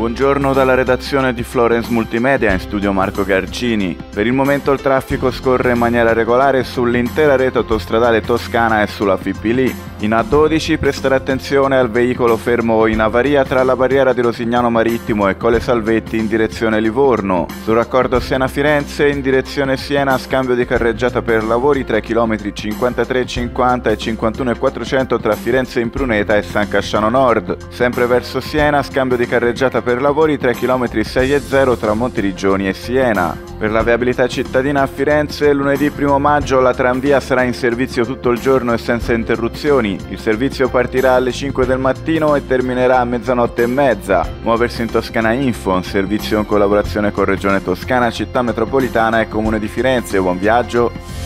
Buongiorno dalla redazione di Florence Multimedia, in studio Marco Garcini. Per il momento il traffico scorre in maniera regolare sull'intera rete autostradale toscana e sulla Fipili. In A12 prestare attenzione al veicolo fermo in avaria tra la barriera di Rosignano Marittimo e Colle Salvetti in direzione Livorno. Sul raccordo Siena-Firenze in direzione Siena, scambio di carreggiata per lavori 3 km 53,50 e 51,400 tra Firenze Impruneta e San Casciano Nord. Sempre verso Siena, scambio di carreggiata per lavori 3 km 6,0 tra Monteriggioni e Siena. Per la viabilità cittadina a Firenze, lunedì 1 maggio la tranvia sarà in servizio tutto il giorno e senza interruzioni. Il servizio partirà alle 5 del mattino e terminerà a 00:30. Muoversi in Toscana Info, un servizio in collaborazione con Regione Toscana, Città Metropolitana e Comune di Firenze. Buon viaggio!